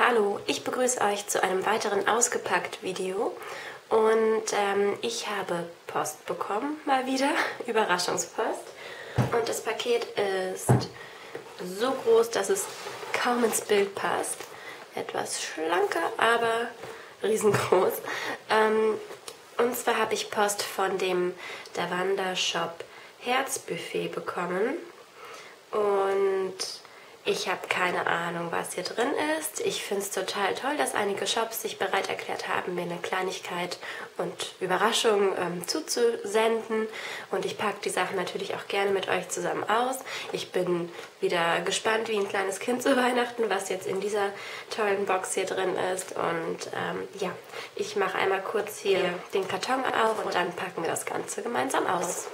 Hallo, ich begrüße euch zu einem weiteren Ausgepackt-Video und ich habe Post bekommen, mal wieder, Überraschungspost. Und das Paket ist so groß, dass es kaum ins Bild passt. Etwas schlanker, aber riesengroß. Und zwar habe ich Post von dem Davanda Shop Herzbuffet bekommen. Und ich habe keine Ahnung, was hier drin ist. Ich finde es total toll, dass einige Shops sich bereit erklärt haben, mir eine Kleinigkeit und Überraschung zuzusenden. Und ich packe die Sachen natürlich auch gerne mit euch zusammen aus. Ich bin wieder gespannt wie ein kleines Kind zu Weihnachten, was jetzt in dieser tollen Box hier drin ist. Und ja, ich mache einmal kurz hier den Karton auf und dann packen wir das Ganze gemeinsam aus.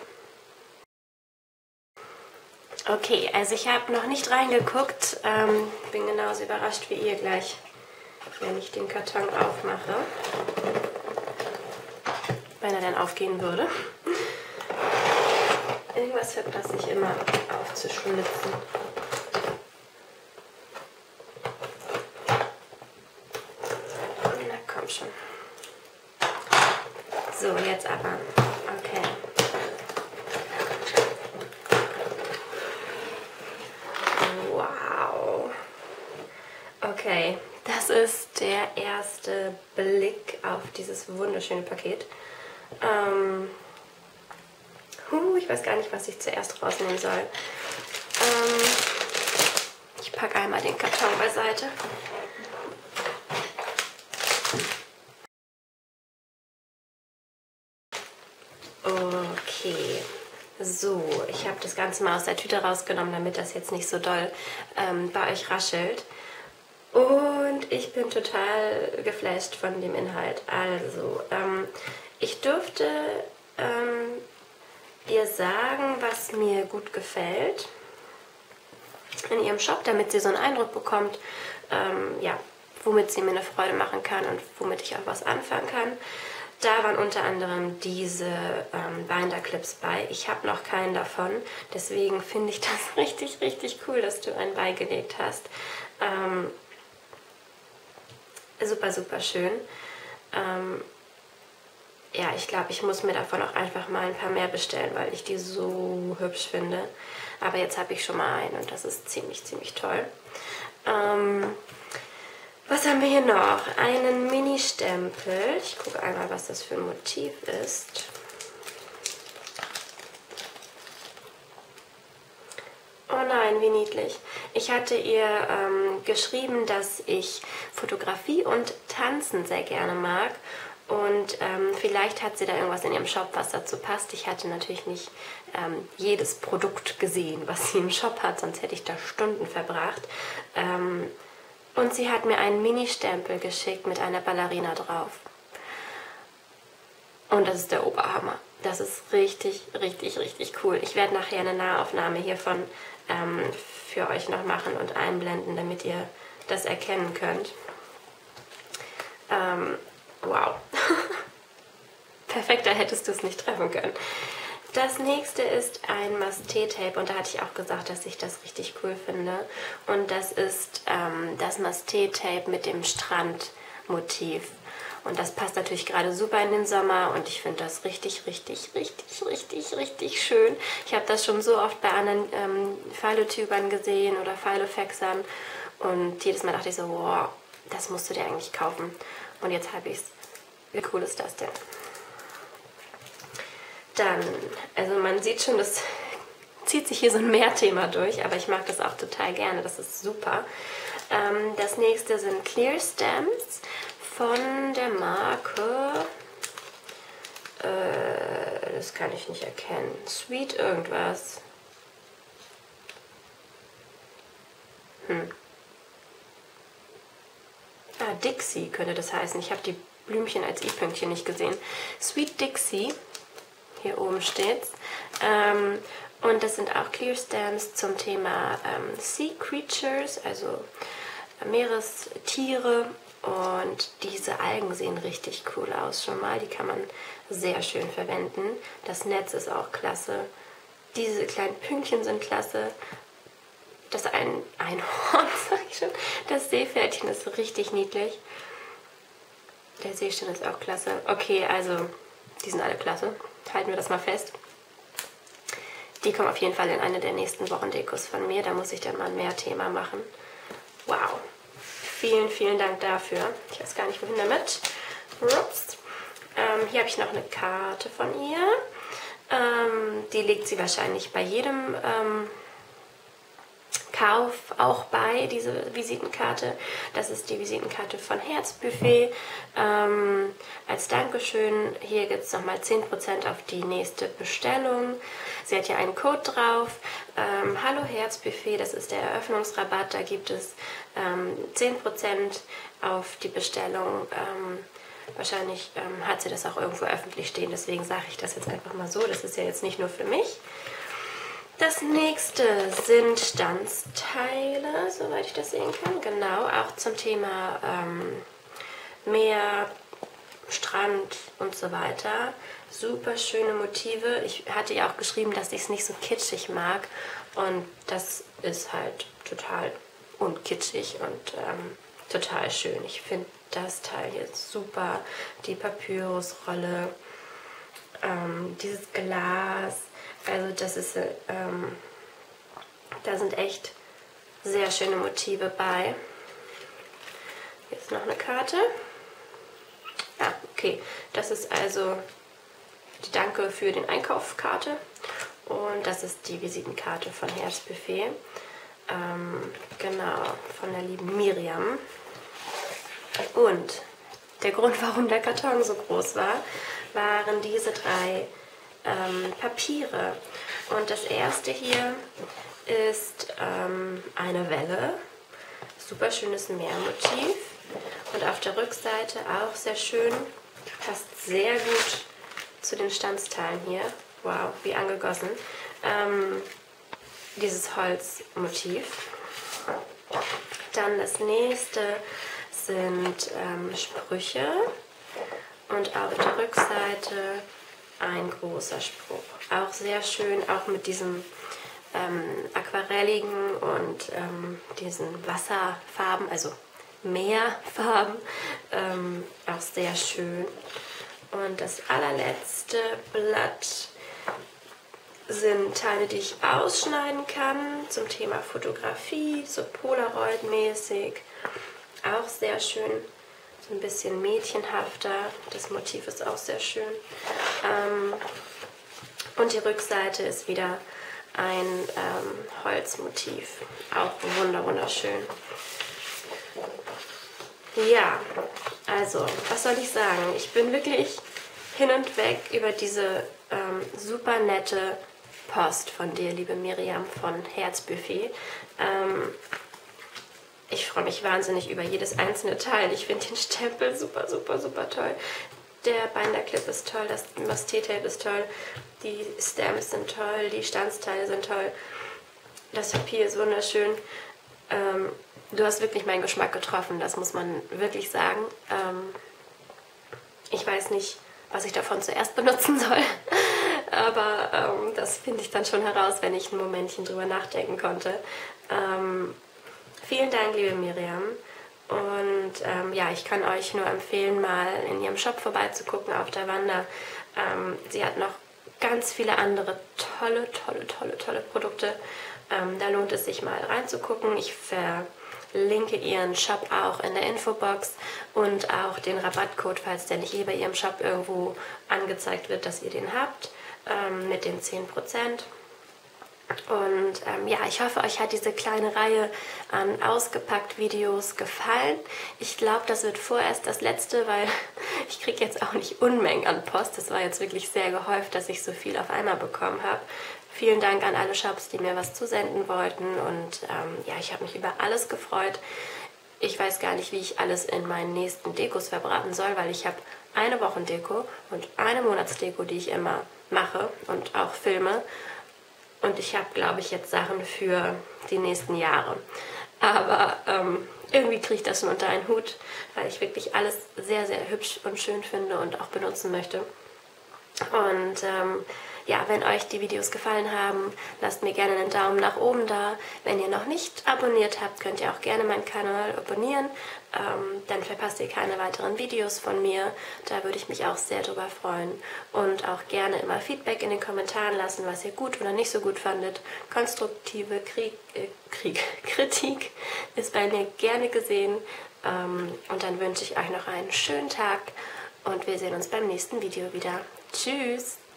Okay, also ich habe noch nicht reingeguckt, bin genauso überrascht wie ihr gleich, wenn ich den Karton aufmache, wenn er dann aufgehen würde. Irgendwas verpasse ich immer aufzuschlitzen. Na komm schon. So, jetzt aber. Okay. Wow. Okay, das ist der erste Blick auf dieses wunderschöne Paket. Ich weiß gar nicht, was ich zuerst rausnehmen soll. Ich packe einmal den Karton beiseite. Okay. So, ich habe das Ganze mal aus der Tüte rausgenommen, damit das jetzt nicht so doll bei euch raschelt. Und ich bin total geflasht von dem Inhalt. Also, ich durfte ihr sagen, was mir gut gefällt in ihrem Shop, damit sie so einen Eindruck bekommt, ja, womit sie mir eine Freude machen kann und womit ich auch was anfangen kann. Da waren unter anderem diese Binder-Clips bei. Ich habe noch keinen davon, deswegen finde ich das richtig, richtig cool, dass du einen beigelegt hast. Super, super schön. Ja, ich glaube, ich muss mir davon auch einfach mal ein paar mehr bestellen, weil ich die so hübsch finde. Aber jetzt habe ich schon mal einen und das ist ziemlich, ziemlich toll. Was haben wir hier noch? Einen Mini-Stempel. Ich gucke einmal, was das für ein Motiv ist. Oh nein, wie niedlich. Ich hatte ihr geschrieben, dass ich Fotografie und Tanzen sehr gerne mag. Und vielleicht hat sie da irgendwas in ihrem Shop, was dazu passt. Ich hatte natürlich nicht jedes Produkt gesehen, was sie im Shop hat, sonst hätte ich da Stunden verbracht. Und sie hat mir einen Mini-Stempel geschickt mit einer Ballerina drauf. Und das ist der Oberhammer. Das ist richtig, richtig, richtig cool. Ich werde nachher eine Nahaufnahme hiervon für euch noch machen und einblenden, damit ihr das erkennen könnt. Wow. Perfekter hättest du es nicht treffen können. Das nächste ist ein Masté-Tape und da hatte ich auch gesagt, dass ich das richtig cool finde. Und das ist das Masté-Tape mit dem Strandmotiv. Und das passt natürlich gerade super in den Sommer und ich finde das richtig, richtig, richtig, richtig, richtig schön. Ich habe das schon so oft bei anderen Philo-Tubern gesehen oder Philo-Faxern und jedes Mal dachte ich so, wow, das musst du dir eigentlich kaufen. Und jetzt habe ich es. Wie cool ist das denn? Dann, also man sieht schon, das zieht sich hier so ein Mehrthema durch, aber ich mag das auch total gerne, das ist super. Das nächste sind Clear Stamps von der Marke, das kann ich nicht erkennen, Sweet irgendwas. Dixie könnte das heißen. Ich habe die Blümchen als i-Pünktchen nicht gesehen. Sweet Dixie, hier oben steht's. Und das sind auch Clear Stamps zum Thema Sea Creatures, also Meerestiere. Und diese Algen sehen richtig cool aus schon mal. Die kann man sehr schön verwenden. Das Netz ist auch klasse. Diese kleinen Pünktchen sind klasse. das Einhorn, sag ich schon. Das Seepferdchen ist richtig niedlich. Der Seestern ist auch klasse. Okay, also die sind alle klasse. Halten wir das mal fest. Die kommen auf jeden Fall in eine der nächsten Wochendekos von mir. Da muss ich dann mal mehr Thema machen. Wow. Vielen, vielen Dank dafür. Ich weiß gar nicht, wohin damit. Ups. Hier habe ich noch eine Karte von ihr. Die legt sie wahrscheinlich bei jedem Kauf auch bei, diese Visitenkarte. Das ist die Visitenkarte von Herzbuffet. Als Dankeschön, hier gibt es nochmal 10% auf die nächste Bestellung. Sie hat hier einen Code drauf. Hallo Herzbuffet, das ist der Eröffnungsrabatt. Da gibt es 10% auf die Bestellung. Wahrscheinlich hat sie das auch irgendwo öffentlich stehen, deswegen sage ich das jetzt einfach mal so. Das ist ja jetzt nicht nur für mich. Das nächste sind Stanzteile, soweit ich das sehen kann. Genau, auch zum Thema Meer, Strand und so weiter. Super schöne Motive. Ich hatte ja auch geschrieben, dass ich es nicht so kitschig mag. Und das ist halt total unkitschig und total schön. Ich finde das Teil hier super. Die Papyrusrolle, dieses Glas. Also das ist, da sind echt sehr schöne Motive bei. Jetzt noch eine Karte. Ah, okay. Das ist also die Danke für den Einkaufskarte. Und das ist die Visitenkarte von Herzbuffet. Genau, von der lieben Miriam. Und der Grund, warum der Karton so groß war, waren diese 3 Papiere. Und das erste hier ist eine Welle. Super schönes Meermotiv. Und auf der Rückseite auch sehr schön. Passt sehr gut zu den Stanzteilen hier. Wow, wie angegossen. Dieses Holzmotiv. Dann das nächste sind Sprüche. Und auf der Rückseite ein großer Spruch. Auch sehr schön, auch mit diesem aquarelligen und diesen Wasserfarben, also Meerfarben. Auch sehr schön. Und das allerletzte Blatt sind Teile, die ich ausschneiden kann zum Thema Fotografie, so Polaroid-mäßig. Auch sehr schön. Ein bisschen mädchenhafter. Das Motiv ist auch sehr schön. Und die Rückseite ist wieder ein Holzmotiv. Auch wunderschön. Ja, also, was soll ich sagen? Ich bin wirklich hin und weg über diese super nette Post von dir, liebe Miriam von Herzbuffet. Ich freue mich wahnsinnig über jedes einzelne Teil. Ich finde den Stempel super toll. Der Binderclip ist toll, das Masté-Tape ist toll, die Stamps sind toll, die Stanzteile sind toll. Das Papier ist wunderschön. Du hast wirklich meinen Geschmack getroffen, das muss man wirklich sagen. Ich weiß nicht, was ich davon zuerst benutzen soll, aber das finde ich dann schon heraus, wenn ich ein Momentchen drüber nachdenken konnte. Vielen Dank, liebe Miriam. Und ja, ich kann euch nur empfehlen, mal in ihrem Shop vorbeizugucken auf der Wander. Sie hat noch ganz viele andere tolle Produkte. Da lohnt es sich mal reinzugucken. Ich verlinke ihren Shop auch in der Infobox und auch den Rabattcode, falls der nicht bei ihrem Shop irgendwo angezeigt wird, dass ihr den habt, mit den 10%. Und ja, ich hoffe, euch hat diese kleine Reihe an Ausgepackt-Videos gefallen. Ich glaube, das wird vorerst das letzte, weil ich kriege jetzt auch nicht Unmengen an Post. Das war jetzt wirklich sehr gehäuft, dass ich so viel auf einmal bekommen habe. Vielen Dank an alle Shops, die mir was zusenden wollten. Und ja, ich habe mich über alles gefreut. Ich weiß gar nicht, wie ich alles in meinen nächsten Dekos verbraten soll, weil ich habe eine Wochendeko und eine Monatsdeko, die ich immer mache und auch filme. Und ich habe, glaube ich, jetzt Sachen für die nächsten Jahre. Aber irgendwie kriege ich das schon unter einen Hut, weil ich wirklich alles sehr hübsch und schön finde und auch benutzen möchte. Und ja, wenn euch die Videos gefallen haben, lasst mir gerne einen Daumen nach oben da. Wenn ihr noch nicht abonniert habt, könnt ihr auch gerne meinen Kanal abonnieren. Dann verpasst ihr keine weiteren Videos von mir. Da würde ich mich auch sehr drüber freuen. Und auch gerne immer Feedback in den Kommentaren lassen, was ihr gut oder nicht so gut fandet. Konstruktive Kritik ist bei mir gerne gesehen. Und dann wünsche ich euch noch einen schönen Tag und wir sehen uns beim nächsten Video wieder. Tschüss!